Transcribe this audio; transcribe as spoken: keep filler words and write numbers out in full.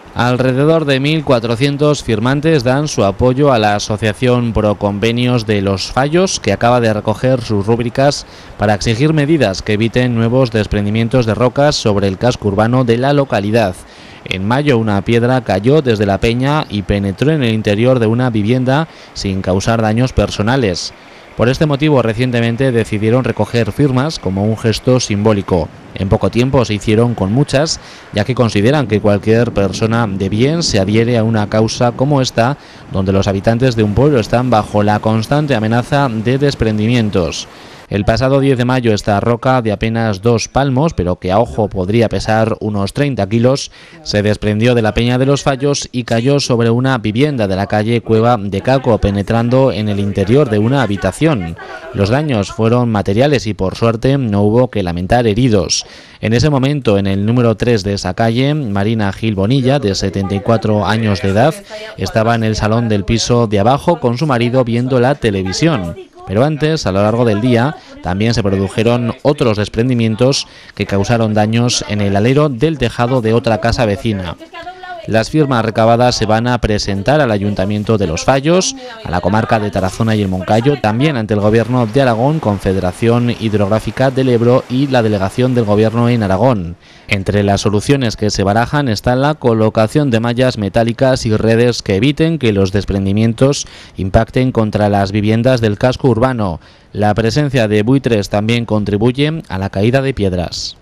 Alrededor de mil cuatrocientos firmantes dan su apoyo a la Asociación Pro Convenios de Los Fallos, que acaba de recoger sus rúbricas para exigir medidas que eviten nuevos desprendimientos de rocas sobre el casco urbano de la localidad. En mayo, una piedra cayó desde la peña y penetró en el interior de una vivienda sin causar daños personales. Por este motivo, recientemente decidieron recoger firmas como un gesto simbólico. En poco tiempo se hicieron con muchas, ya que consideran que cualquier persona de bien se adhiere a una causa como esta, donde los habitantes de un pueblo están bajo la constante amenaza de desprendimientos. El pasado diez de mayo, esta roca de apenas dos palmos, pero que a ojo podría pesar unos treinta kilos, se desprendió de la Peña de los Fallos y cayó sobre una vivienda de la calle Cueva de Caco, penetrando en el interior de una habitación. Los daños fueron materiales y por suerte no hubo que lamentar heridos. En ese momento, en el número tres de esa calle, Marina Gil Bonilla, de setenta y cuatro años de edad, estaba en el salón del piso de abajo con su marido viendo la televisión. Pero antes, a lo largo del día, también se produjeron otros desprendimientos que causaron daños en el alero del tejado de otra casa vecina. Las firmas recabadas se van a presentar al Ayuntamiento de Los Fallos, a la comarca de Tarazona y el Moncayo, también ante el Gobierno de Aragón, Confederación Hidrográfica del Ebro y la Delegación del Gobierno en Aragón. Entre las soluciones que se barajan está la colocación de mallas metálicas y redes que eviten que los desprendimientos impacten contra las viviendas del casco urbano. La presencia de buitres también contribuye a la caída de piedras.